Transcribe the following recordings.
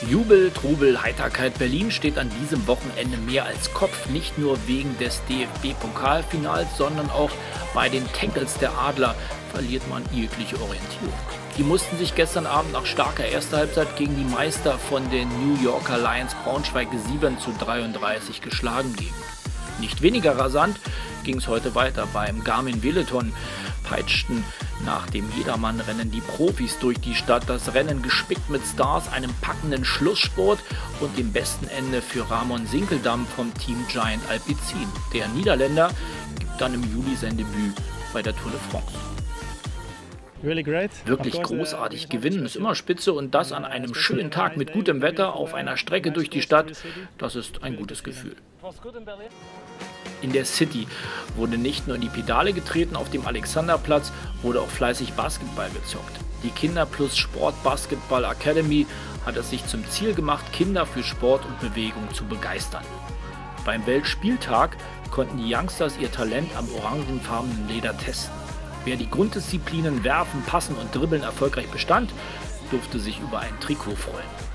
Jubel, Trubel, Heiterkeit. Berlin steht an diesem Wochenende mehr als Kopf, nicht nur wegen des DFB-Pokalfinals, sondern auch bei den Tackles der Adler verliert man jegliche Orientierung. Die mussten sich gestern Abend nach starker erster Halbzeit gegen die Meister von den New Yorker Lions Braunschweig 7:33 geschlagen geben. Nicht weniger rasant ging es heute weiter. Beim Garmin Veleton peitschten nach dem Jedermann-Rennen die Profis durch die Stadt. Das Rennen gespickt mit Stars, einem packenden Schlusssport und dem besten Ende für Ramon Sinkeldam vom Team Giant Alpecin. Der Niederländer gibt dann im Juli sein Debüt bei der Tour de France. Wirklich großartig. Gewinnen ist immer spitze und das an einem schönen Tag mit gutem Wetter auf einer Strecke durch die Stadt, das ist ein gutes Gefühl. In der City wurde nicht nur in die Pedale getreten, auf dem Alexanderplatz wurde auch fleißig Basketball gezockt. Die Kinder plus Sport Basketball Academy hat es sich zum Ziel gemacht, Kinder für Sport und Bewegung zu begeistern. Beim Weltspieltag konnten die Youngsters ihr Talent am orangenfarbenen Leder testen. Wer die Grunddisziplinen Werfen, Passen und Dribbeln erfolgreich bestand, durfte sich über ein Trikot freuen.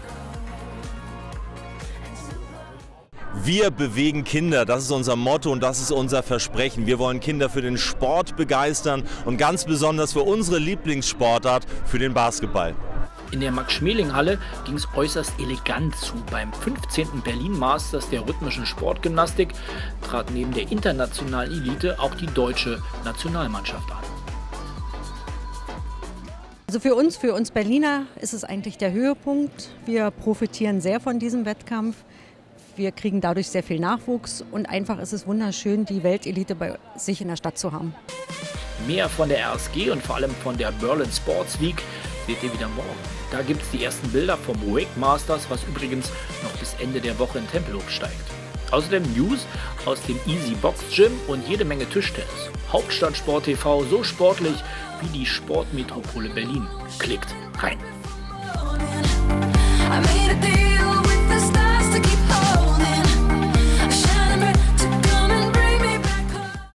Wir bewegen Kinder, das ist unser Motto und das ist unser Versprechen. Wir wollen Kinder für den Sport begeistern und ganz besonders für unsere Lieblingssportart, für den Basketball. In der Max-Schmeling-Halle ging es äußerst elegant zu. Beim 15. Berlin Masters der rhythmischen Sportgymnastik trat neben der internationalen Elite auch die deutsche Nationalmannschaft an. Also für uns Berliner ist es eigentlich der Höhepunkt. Wir profitieren sehr von diesem Wettkampf. Wir kriegen dadurch sehr viel Nachwuchs und einfach ist es wunderschön, die Weltelite bei sich in der Stadt zu haben. Mehr von der RSG und vor allem von der Berlin Sports Week seht ihr wieder morgen. Da gibt es die ersten Bilder vom Wake Masters, was übrigens noch bis Ende der Woche in Tempelhof steigt. Außerdem News aus dem Easy Box Gym und jede Menge Tischtennis. Hauptstadtsport TV, so sportlich wie die Sportmetropole Berlin. Klickt rein!